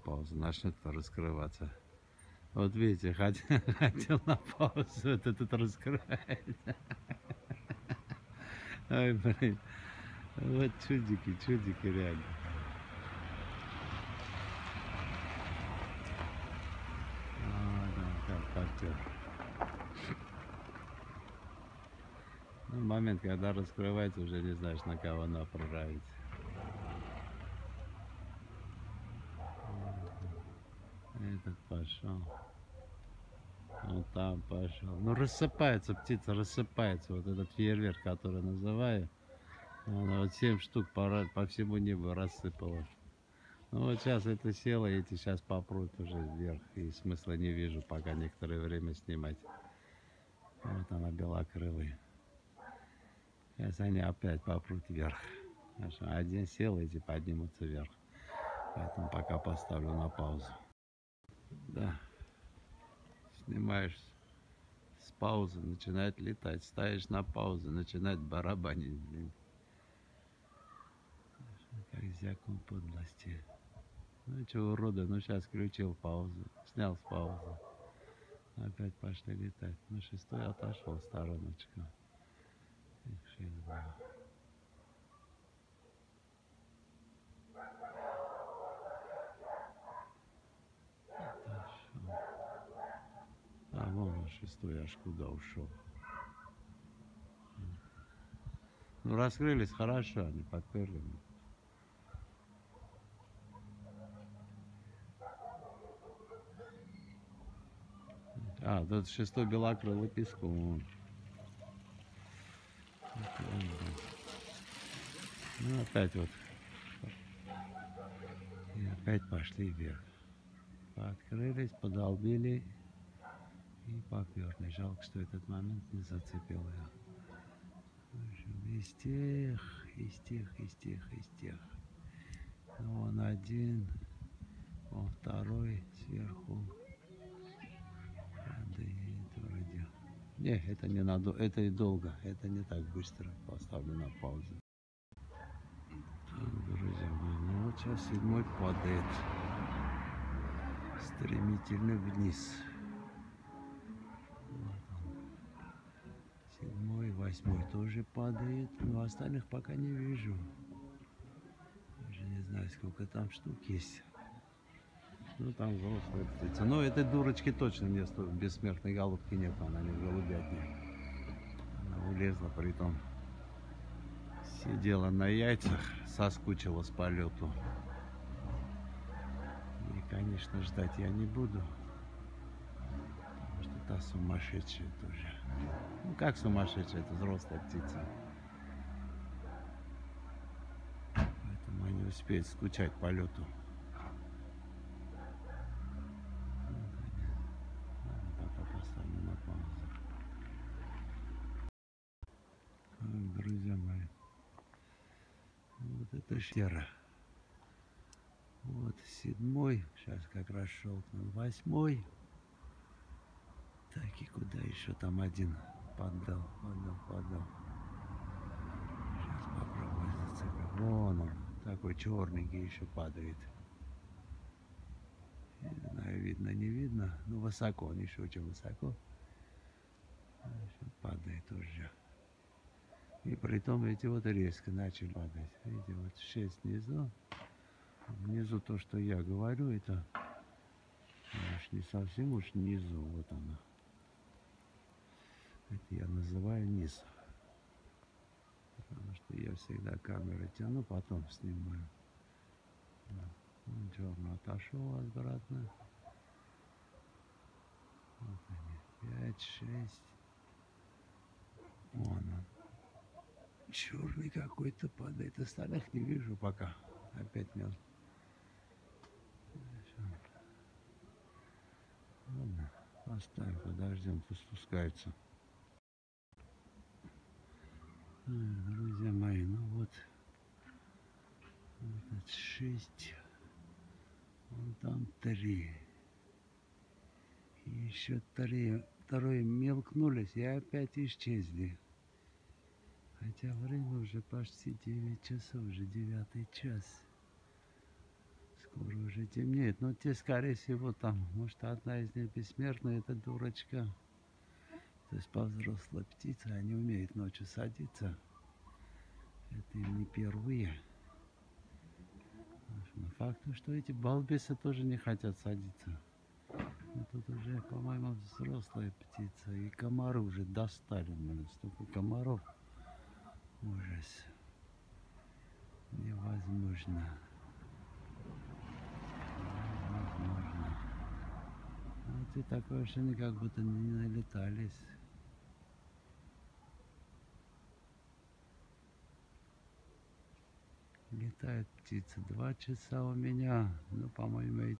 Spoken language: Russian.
паузу, начнет раскрываться. Вот видите, хотел на паузу, вот этот раскрывается. Ой, блин. Вот чудики реально. Да, как партер. Ну, момент, когда раскрывается, уже не знаешь, на кого направить. Этот пошел. Вот там пошел. Ну, рассыпается птица, рассыпается. Вот этот фейерверк, который называю. Она вот 7 штук по всему небу рассыпала. Ну вот сейчас это село, эти сейчас попрут уже вверх. И смысла не вижу, пока некоторое время снимать. Вот она белокрылая. Сейчас они опять попрут вверх. Один сел, эти поднимутся вверх. Поэтому пока поставлю на паузу. Да. Снимаешь с паузы, начинает летать. Ставишь на паузу, начинает барабанить. Блин. Как всякую подлости. Ну что, урода, ну сейчас включил паузу. Снял с паузы. Опять пошли летать. Ну, шестой отошел в стороночку. Их 6 было. Отошел. А, вон он шестой аж куда ушел. Ну, раскрылись хорошо, они подперли. А, тут шестой белокрылый пескун. Ну, опять вот. И опять пошли вверх. Открылись, подолбили и поперли. Жалко, что этот момент не зацепил я. Из тех. Ну, он один, он второй сверху. Падает вроде. Не, это не надо, это и долго. Это не так быстро. Поставлю на паузу. Так, друзья мои, ну вот сейчас седьмой падает. Стремительно вниз. Вот он. Седьмой, восьмой тоже падает. Но остальных пока не вижу. Даже не знаю, сколько там штук есть. Ну, там взрослая птица. Но этой дурочки точно места в бессмертной голубке нет. Она не в голубятне. Она улезла, притом сидела на яйцах, соскучилась по полету. И, конечно, ждать я не буду. Потому что та сумасшедшая тоже. Ну, как сумасшедшая? Это взрослая птица. Поэтому они успеют скучать по полету. Друзья мои, вот это сера. Вот седьмой, сейчас как раз щелкнул, восьмой. Так, и куда еще там один поддал. Сейчас попробую зацепить. Вон он, такой черненький еще падает. Не знаю, видно, не видно. Ну, высоко, он еще очень высоко. Падает уже. И при том эти вот резко начали падать. Видите, вот 6 внизу. Внизу то, что я говорю, это уж не совсем уж внизу. Вот оно. Это я называю низ. Потому что я всегда камеру тяну, потом снимаю. Он черный отошел обратно. Вот они. 5, 6. Вон он. Черный какой-то падает. Остальных не вижу пока. Опять мел. Ладно, поставим, подождем, пусть спускается. Друзья мои, ну вот. Этот 6. Вон там 3. И еще 3. Второе мелкнулись и опять исчезли. Хотя время уже почти 9 часов, уже 9 час. Скоро уже Уже темнеет. Но те, скорее всего, там, может, одна из них бессмертная, это дурочка. То есть повзрослые птицы, они умеют ночью садиться. Это им не впервые. Но факт, что эти балбесы тоже не хотят садиться. Но тут уже, по-моему, взрослая птица. И комары уже достали. Блин, столько комаров. Ужас. Невозможно. Невозможно. А эти такое ощущение, как будто не налетались. Летает птица 2 часа у меня. Ну, по-моему,